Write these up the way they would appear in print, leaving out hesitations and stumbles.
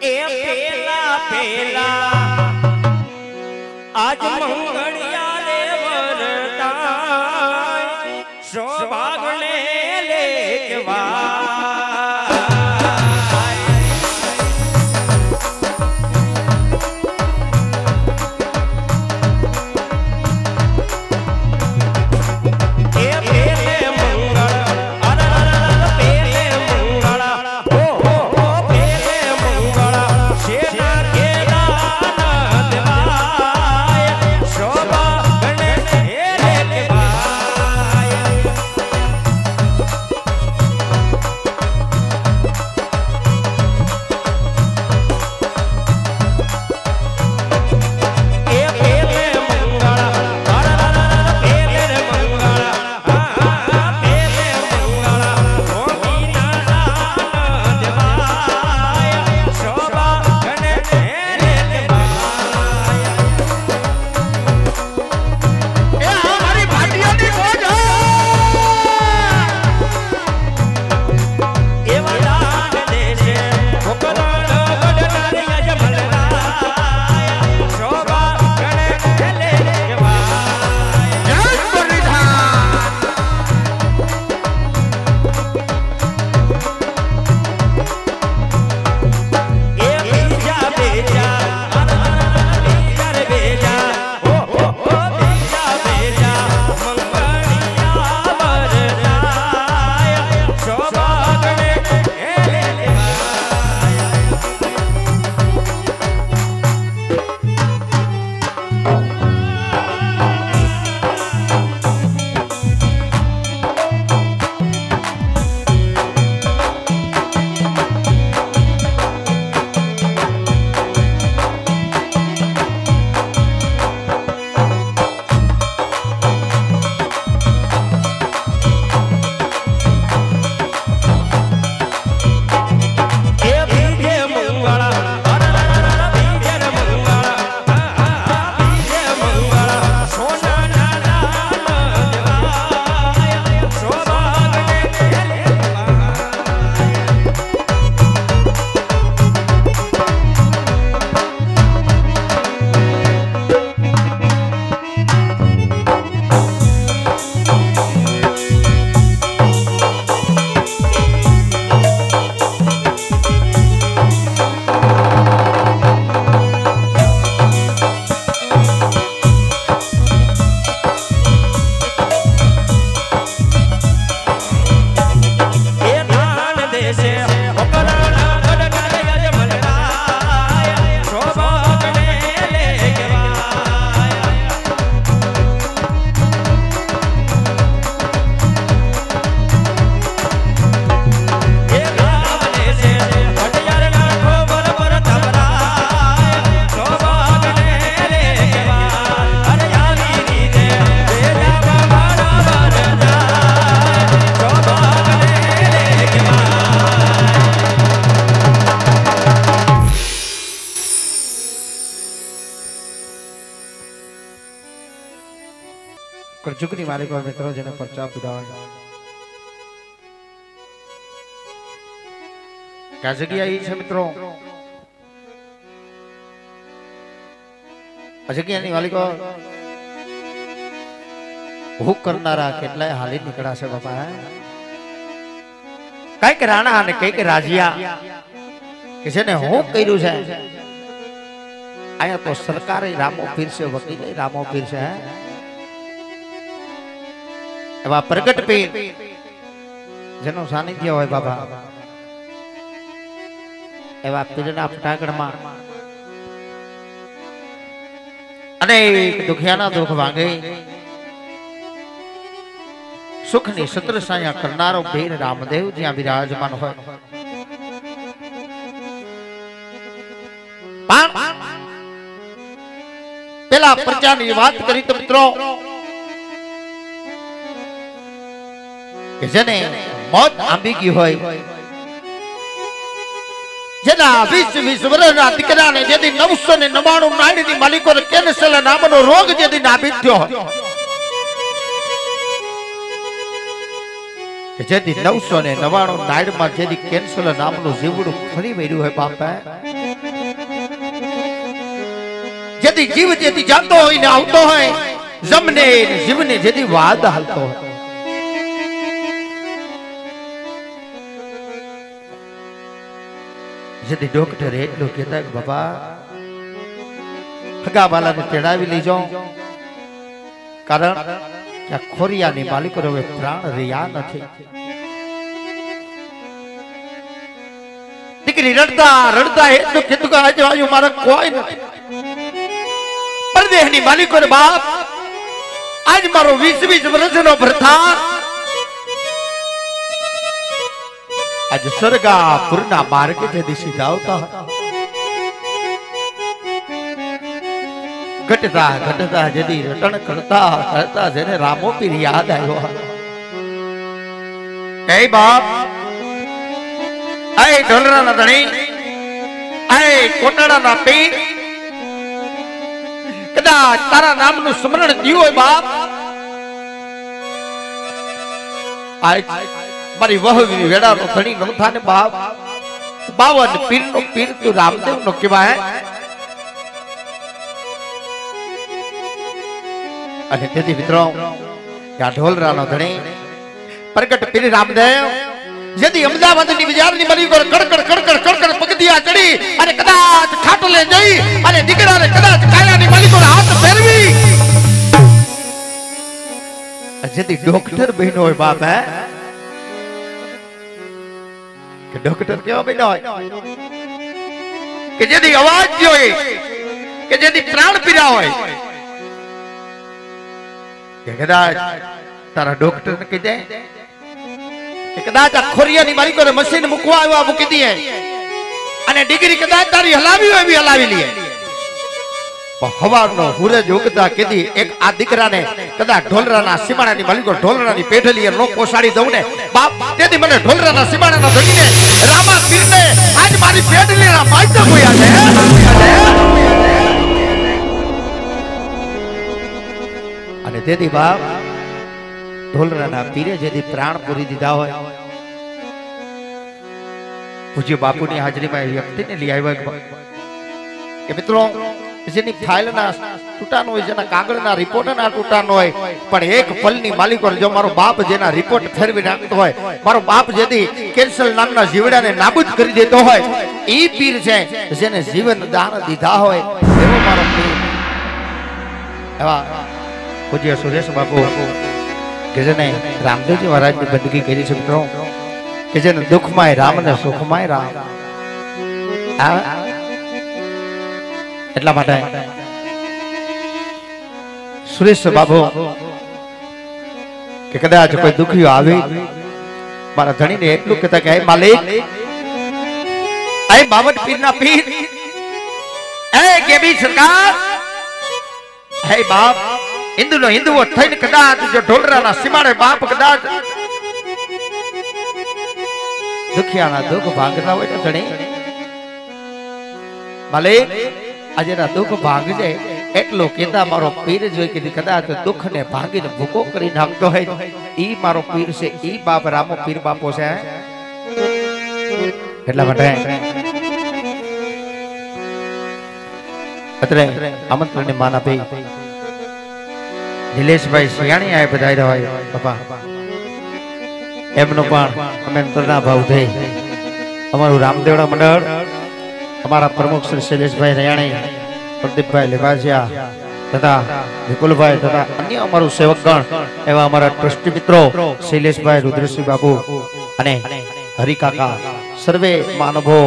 ए पेला पेला आज मंगलिया रे वरदान सौभाग ने लेवा जुगनी मालिक और मित्रों जने परचा पिदावन क्या जगह आई है मित्रों जगह नहीं मालिक और हुक करनारा કેટલાય હાલી નીકળાશે બાપા કઈક રાણા અને કઈક રાજીયા કે જેને હું કર્યું છે આયા તો સરકારે રામો પીર છે વકીલ રામો પીર છે એવા પ્રગટ પીર જેનો સાનિધ્ય હોય બાબા એવા પીરના ફટાકડમાં અનેક દુખિયાના દુખ ભાંગે સુખની સત્ર સાયા કરનારો પીર રામદેવ જ્યાં વિરાજમાન હોય પેલા પ્રજાની વાત કરી તો મિત્રો કે જેને મોત આંબી ગઈ હોય જેના 20 વર્ષના દીકરાને જેથી 999 નાડીની માલિકોને કેન્સર નામનો રોગ જેથી નાબીદ થયો કે જેથી 999 નાડમાં જેથી કેન્સર નામનું જીવડું ફરી વર્યું હોય બાપા જેથી જીવ જેથી જાતો હોય ને આવતો હોય જમને ને જીવને જેથી વાદ હાલતો હોય જેથી ડોક્ટર એટલું કહેતા કે બાબા હગા બાલાને તેડાવી લઈ જાઓ કારણ કે આ ખોરિયાની માલિકો હવે પ્રાણ રહ્યા નથી દીકરી રડતા રડતા એટલું કીધું કે આજે આજુ મારા કોઈ નથી પરદેશની માલિકો ને બાપ આજ મારો 20 વર્ષનો ભરથા આજ સરગાપુરના માર્ગે સીધા આવતા ઘટતા ઘટતા જેથી રટણ કરતા કરતા જેને રામો પીર યાદ આવ્યો એ બાપ એ ઢોલરાના ધણી એ કોટડાના પીર કદાચ તારા નામનું સ્મરણ થયું હોય બાપ આજ મારી વહવી વેડાનો ધણી નો થાને બાપ 52 પીરનો પીર તું રામદેવ નો કહેવાય અને તેથી મિત્રો આ ઢોલરાનો ધણી પ્રગટ પીર રામદેવ જેથી અમદાવાદની બજારની બની કર કડકડ કડકડ કડકડ પગથિયા ચડી અને કદાચ ખાટલે જઈ અને દીકરાને કદાચ કાયાની માલિકો હાથ ફેરવી જેથી ડોક્ટર બહેનો હોય બાપ હે કે ડોક્ટર કેવા બહેનો હોય કે જેથી અવાજ જોઈ કે જેથી પ્રાણ પીડા હોય કે કદાચ તારા ડોક્ટર ને કહી દે કે કદાચ આ ખોરિયાની માલિકોને મશીન મૂકવા આવ્યા મૂકી દે અને ડિગ્રી કદાચ તારી હલાવી હોય એવી હલાવી લે હવારનો સૂરજ ઉગતા કીધી એક આ દીકરાને કદાચ ઢોલરાના સીમાડાની માલિકો ઢોલરાની પેઢલી નો પોસાડી દઉં ને બાપ તેથી મને ઢોલરાના સીમાડાના ધણીને રામા પીરને આજ મારી પેઢલીના માયતા હોયા છે અને તેથી બાપ ઢોલરાના પીરે જેથી પ્રાણ પૂરી દીધા હોય પૂજ્ય બાપુની હાજરીમાં એ વ્યક્તિને લઈ આવ્યા કે મિત્રો જેની ફાઇલના તૂટાનો હોય જેના કાગળના રિપોર્ટના તૂટાનો હોય પણ એક પલની માલિકો જો મારો બાપ જેના રિપોર્ટ ફેરવી નાખતો હોય મારો બાપ જેથી કેન્સર નામના જીવડાને નાબૂદ કરી દેતો હોય એ પીર છે જેને જીવન દાન દીધા હોય એવો મારો પીર એવા પૂજ્ય સુરેશ બાપુ કે જેને રામદેવજી મહારાજની બંદગી કરી છે મિત્રો કે જેને દુઃખમાં રામ ને સુખમાં રામ એટલા માટે સુરેશ બાબુ કે કદાચ કોઈ દુખીઓ આવે મારા ધણીને એટલું કહેતા કે માલિક બાવટ પીરના પીર કેવી સરકાર હે બાપ હિન્દુનો હિન્દુઓ થઈને કદાચ જો ઢોલરાના સીમાડે બાપ કદાચ દુખિયાના દુઃખ ભાંગતા હોય તો ધણી માલિક આજના દુઃખ ભાંગજે એટલો કેતા મારો પીર જોઈ કે કદાચ દુઃખ ને ભાંગીને ભૂકો કરી નાખતો હોય ઈ મારો પીર છે ઈ બાપ રામો પીર બાપો છે એટલા માટે અત્રે આમંત્રણ ની માન આપી નિલેશભાઈ સિયાણી આ બધાઈ રહ્યા હોય બાપા એમનો પણ અમે અંતરના ભાવ થઈ અમારું રામદેવડા મંડળ અમારા પ્રમુખ શ્રી શૈલેષભાઈ રયાણી પ્રદીપભાઈ લેવાસિયા તથા વિપુલભાઈ તથા અન્ય અમારું સેવકગણ એવા અમારા ટ્રસ્ટી મિત્રો શૈલેષભાઈ રુદ્રસિંહ બાબુ અને હરિકાકા સર્વે માનવો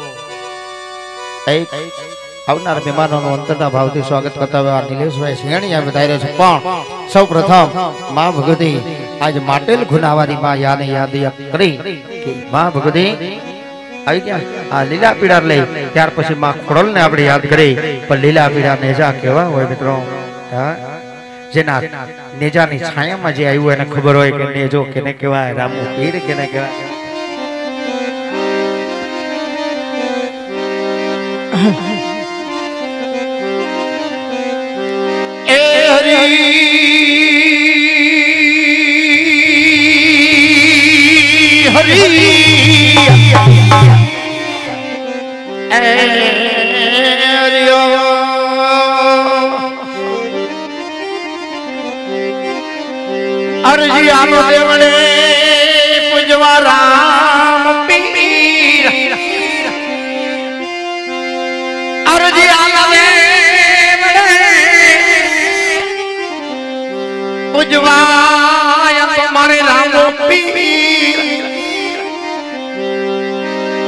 આવનાર મહેમાનોનું અંતરના ભાવથી સ્વાગત કરતા હોય નિલેશભાઈ સિંહાણી આ વધારે છે પણ સૌ પ્રથમ માં ભગવતી આજ માટેલ ગુનાવારી માં યાદ કરી કે માં ભગવતી આવી ગયા આ લીલા પીડા લઈ ત્યાર પછી માં ખોડલ ને આપણે યાદ કરી પણ લીલા પીડા નેજા કેવા હોય મિત્રો જેના નેજાની છાયામાં જે આવ્યું એને ખબર હોય કે નેજો કેને કહેવાય રામુ પીર કેને કહેવાય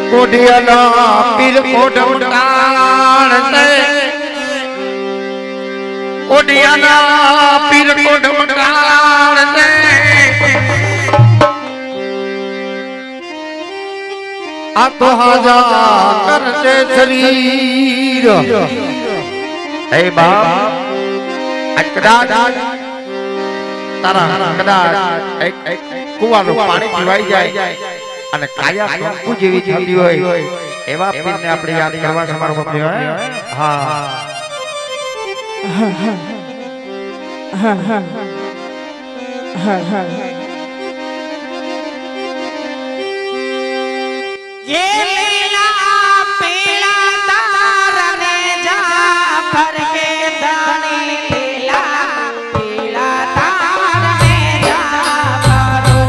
કોડિયાના પીર કોડમટાણ છે કોડિયાના પીર કોડમટાણ છે આ તો હાજા કરશે શરીર હે બાપ કદાચ તારા કદાચ એક કુવાનું પાણી પીવાઈ જાય અને કાયા કંકુ જેવી થતી હોય એવા પીરને આપણે યાદ કરવા સમારોહ પ્રિય હા ये लीला पीला तारने जा भर के दानी लीला पीला तारने जा भरो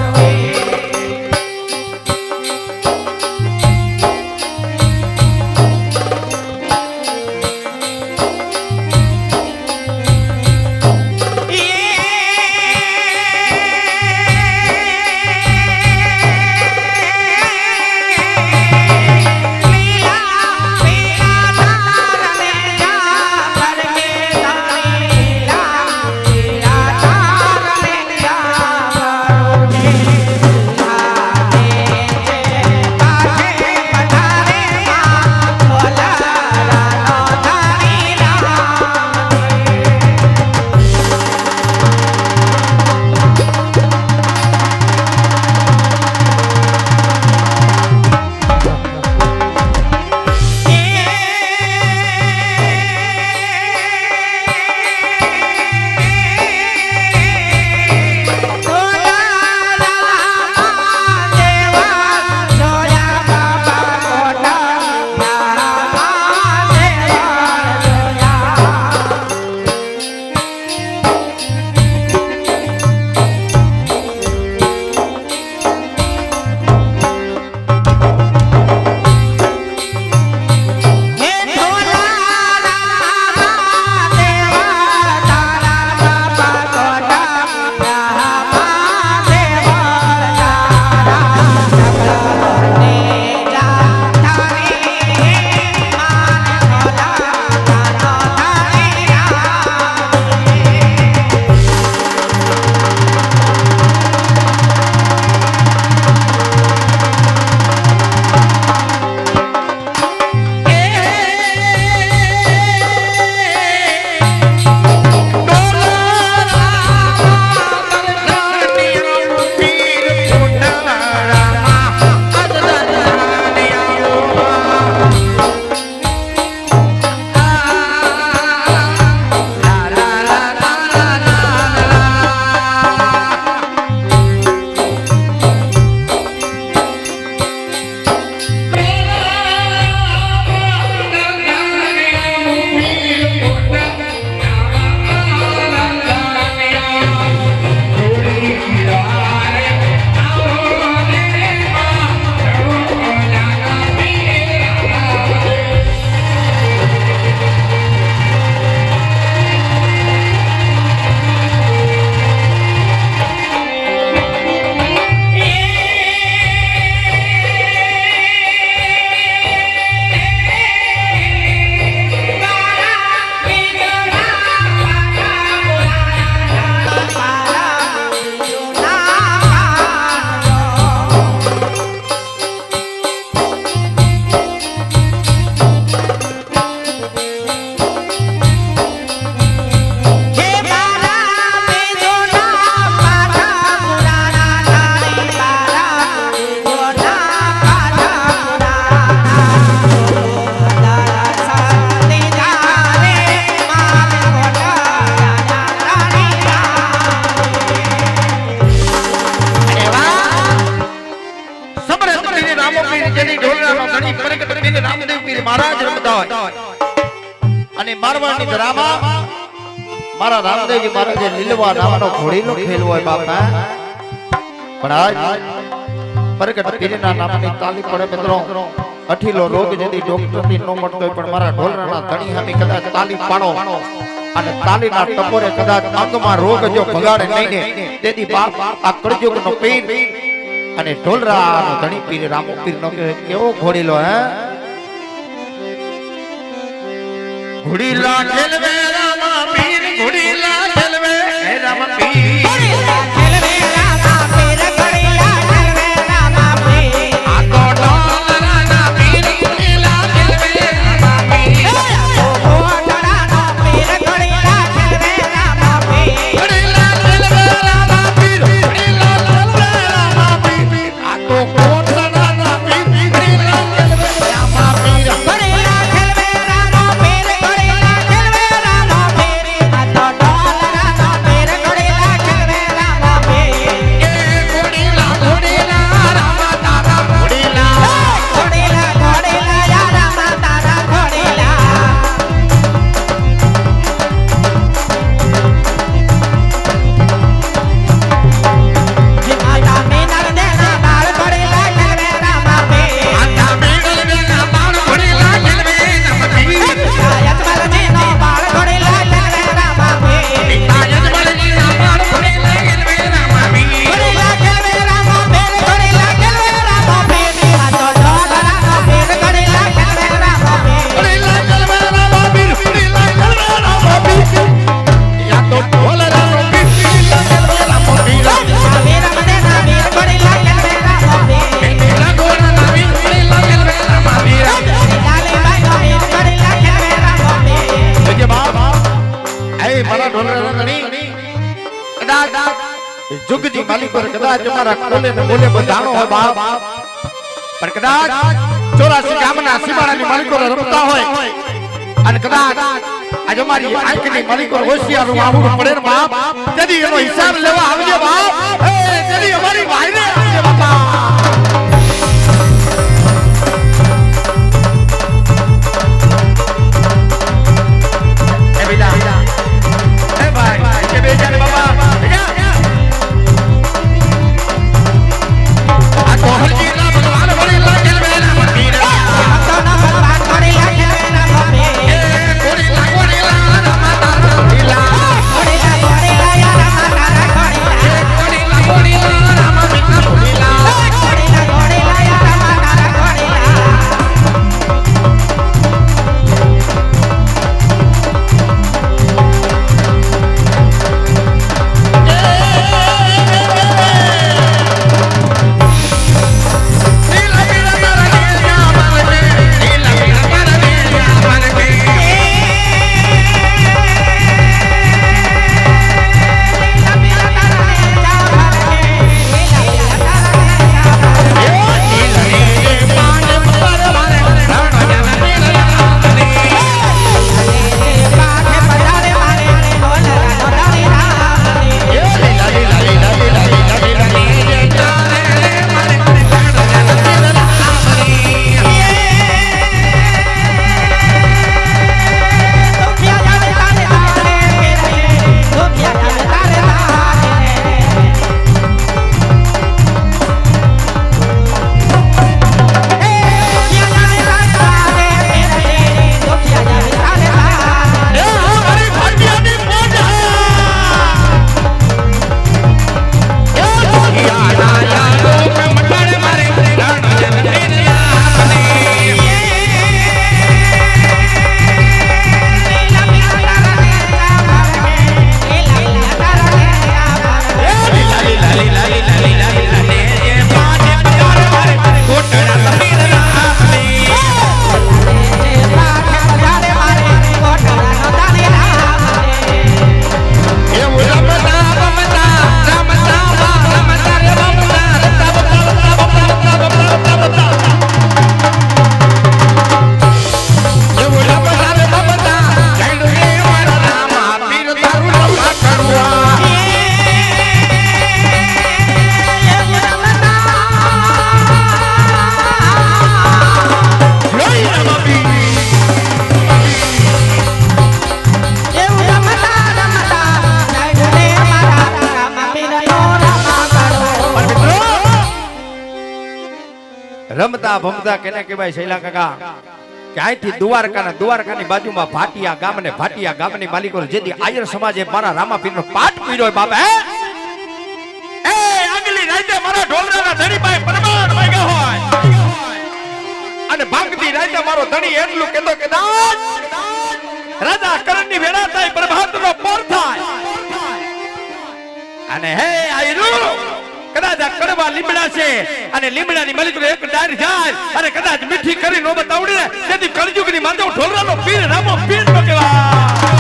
અને મારવાની ધરામાં મારા રામદેવજી મહારાજે લીલવા નામનો ઘોડીનો ખેલ હોય બાપા પણ આજ પ્રગટ પીરના નામની તાલી પડે મિત્રો અઠીલો રોગ જેથી ડોક્ટરથી નો મળતો પણ મારા ઢોલરાના ધણી સામે કદાચ તાલી પાડો અને તાલીના ટપોરે કદાચ અંગમાં રોગ જો ભગાડે નહીં ને તેથી બાપ આ કળયુગનો પીર અને ઢોલરાનો ધણી પીર રામો પીરનો કેવો ઘોડીલો હે ઘોડીલા ખેલવે રામા પીર ઘોડીલા ખેલવે હે રામા પીર जुगजी मालिक पर कदाच हमारा कोले ने बोले बधाणो है बाप पर कदाच 84 ગામના સીમાડાની માલિકો રમતા હોય અને કદાચ આજ અમારી આંખની માલિકો હોશિયાર આવડું પડે ને બાપ જદી એનો હિસાબ લેવા આવજે બાપ એ જદી અમારી ભાઈને આવજે બાપા એ બેટા એ ભાઈ કે બેટા ને બાપા રમતા ભમતા કેને કહેવાય શૈલા કાકા ક્યાંયથી દ્વારકાની બાજુમાં ભાટિયા ગામની માલિકો જેથી આયર સમાજે મારા રામાપીરનો પાઠ પીડ્યો બાપ હે એ આગલી રાતે મારા ઢોલરાના ધણી પાસે પરમાણ માંગ્યા હોય અને ભાગતી રાતે મારો ધણી એટલું કહેતો કે રાજા કરણની વેળા થાય પ્રભાતનો પોર થાય અને હે આયરુ કદાચ આ કડવા લીમડા છે અને લીમડાની મલિકનો એક ડાળ જાય અને કદાચ મીઠી કરી નો બતાવડી ને તેથી કળજુગની માધવ ઢોલરાનો પીર રામો પીર નો કહેવાય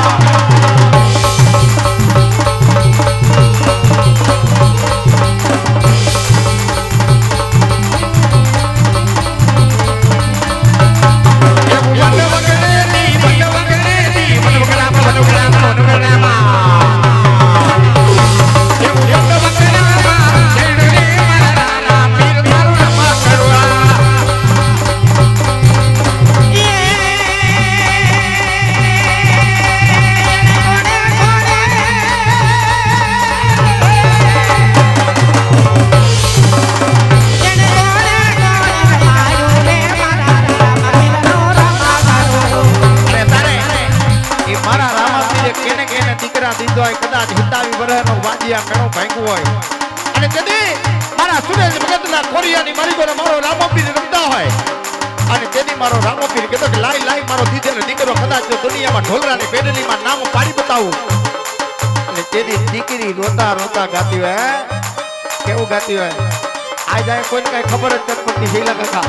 रोता गाती है केवू गाती है आज जाए कोई कई खबर ज पड़ती हीला कथा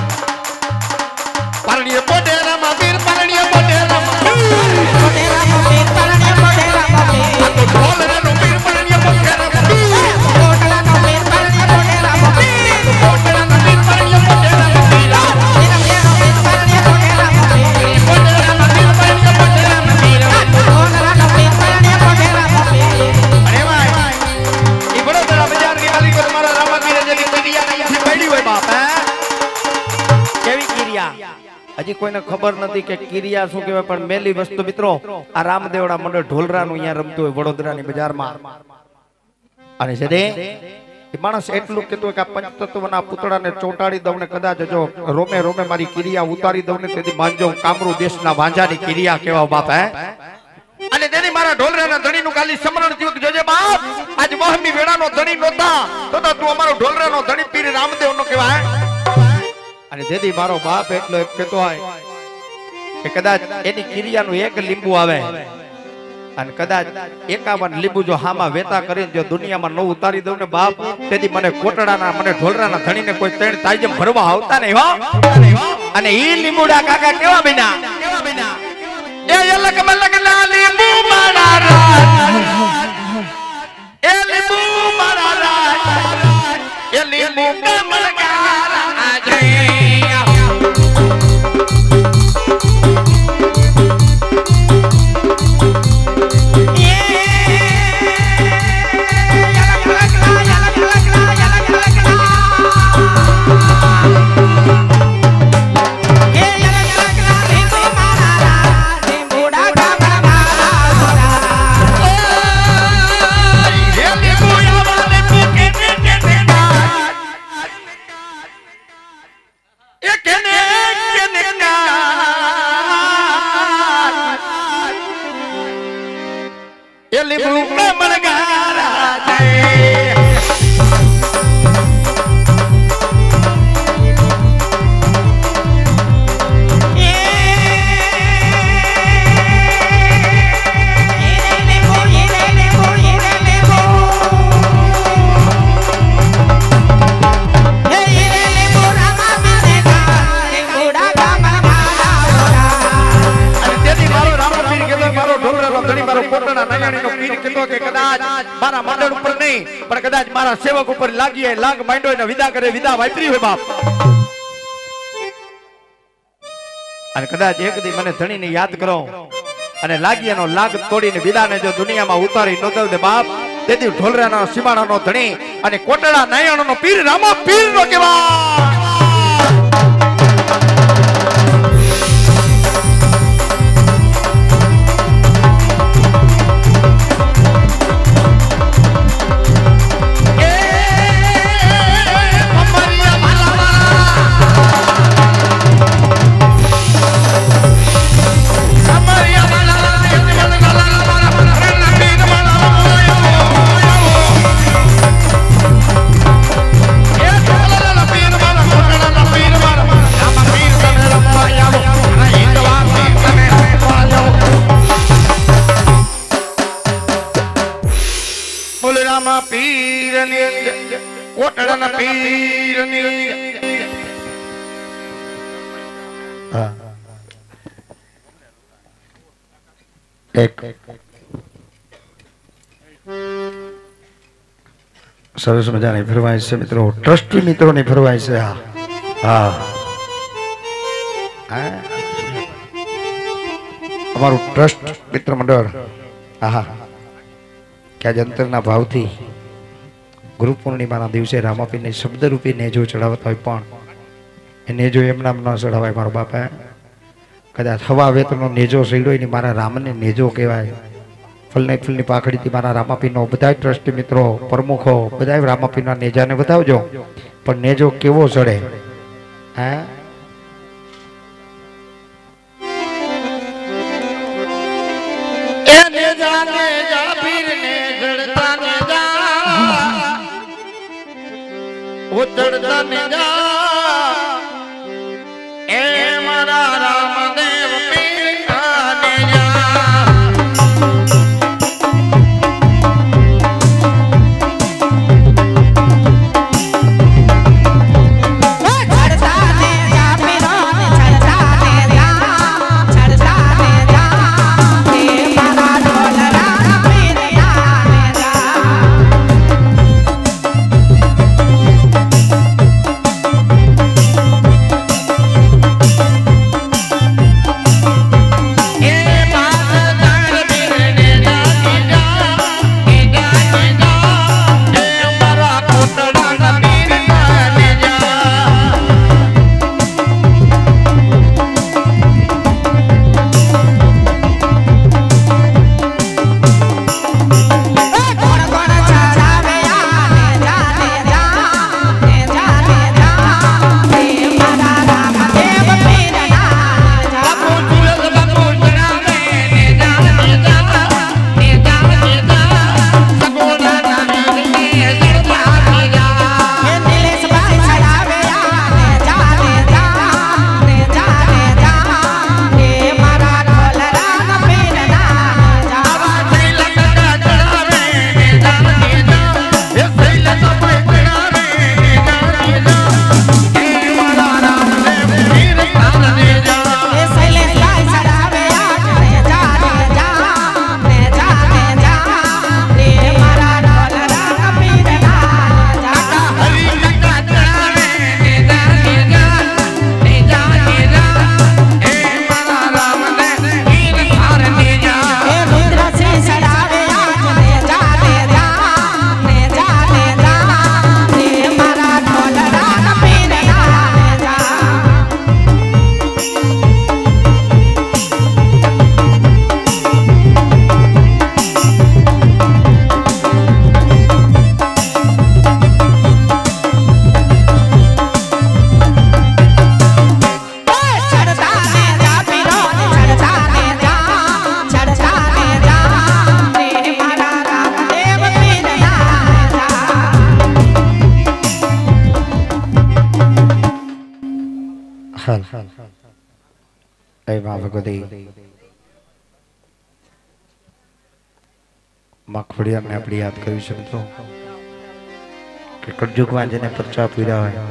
परणीय पोटेरा मावीर परणीय पोटेरा मावीर परणीय पोटेरा मावीर तो ढोलरा नो वीर परणीय पोटेरा मावीर पोटला नो वीर परणीय पोटेरा मावीर पोटला नो वीर परणीय पोटेरा मावीर निरंगे नो वीर परणीय पोटेरा मावीर पोटेरा मावीर परणीय पोटेरा मावीर ढोलरा नो वीर परणीय पोटेरा मावीर अरे भाई बड़ोदरा बाजार की मालिक को हमारा रामापीर जगी किरिया नहीं पड़ी हुई बाप है केवी किरिया हजी कोઈને ખબર નથી કે કિરિયા શું કહેવાય પણ મેલી વસ્તુ મિત્રો આ રામદેવડા મંડળ ઢોલરાનું અહીંયા રમતું હોય વડોદરાની બજારમાં અને છે એ માણસ એટલું કહેતો કે આ પંચતત્વના પુતળાને ચોંટાડી દઉં ને કદાચ જો રોમે રોમે મારી કિરિયા ઉતારી દઉં ને તેથી માંજો કામરૂ દેશના વાંજાની કિરિયા કેવા બાપ હે અને તેની મારા ઢોલરાના ધણીનું કાલી સમરણ થયું જોજે બાપ આજ મોહમી વેળાનો ધણી નોતા તો તું અમારો ઢોલરાનો ધણી પીર રામદેવનો કહેવાય અને જેદી મારો બાપ એટલો એક કહેતો હોય કે કદાચ એની કિરિયાનું એક લીંબુ આવે અને કદાચ 51 લીંબુ જો હામાં વેતા કરીને જો દુનિયામાં ન ઉતારી દઉં ને બાપ તેથી મને કોટડાના મને ઢોલરાના ધણીને કોઈ ત્રણ તાઈજમ ભરવા આવતા નહીં હો અને ઈ લીંબુડા કાકા કેવા બન્યા એ અલગ મલગ ના લીંબુ મારા રાજ એ લીંબુ મારા રાજ એ લીંબુ મલગારા આજે સેવક ઉપર લાગીએ લાગ માંડો ને વિદા કરે વિદા વાપરી હોય બાપ અને કદાચ એક દી મને ધણીને યાદ કરો અને લાગીએનો લાગ તોડીને વિદાને જો દુનિયામાં ઉતારી ન દઉં દે બાપ તેથી ઢોલરાના સીમાડાનો ધણી અને કોટડા નાયણનો પીર રામા પીર નો કહેવાય કોટડાના પીરની હા એક સરસ મજાની ફરમાઈશ છે મિત્રો, ટ્રસ્ટી મિત્રોની ફરમાઈશ છે. હા હા અમારું ટ્રસ્ટ મિત્ર મંડળ હા ક્યાં જંતરના ભાવથી ગુરુ પૂર્ણિમાના દિવસે રામાપીરને શબ્દરૂપી નેજો ચડાવતા હોય પણ એ નેજો એમ નામ ન ચડાવાય. મારો બાપા કદાચ હવા વેતનો નેજો સડ્યો એની મારા રામને નેજો કહેવાય. ફૂલની ફૂલની પાખડીથી મારા રામાપીરનો બધા ટ્રસ્ટી મિત્રો પ્રમુખો બધા રામાપીરના નેજાને બતાવજો પણ નેજો કેવો ચડે. હા ચડતા ને જા એ મારા રામદેવ પીર ને જા ચડતા ને જા પીરો ને ચડતા ને જા ચડતા ને જા એ મારા ઢોલરા પીર ને જા મગફળિયાને આપણે યાદ કર્યું છે મિત્રો કે કળયુગમાં જેને પરચા પૂર્યા હોય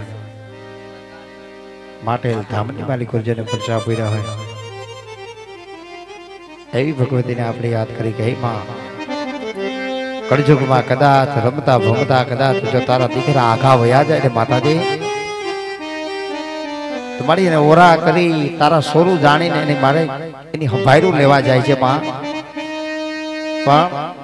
માટેલ ધામની માલિકો જેને પરચા પૂર્યા હોય એવી ભગવતીને આપણે યાદ કરી કે હે માં કળયુગમાં કદાચ રમતા ભમતા કદાચ જો તારા દીકરા આઘા વયા જાય ને માતાજી તમારી એને ઓરા કરી તારા સોરું જાણીને એને મારે એની હંભાયરું લેવા જાય છે માં પણ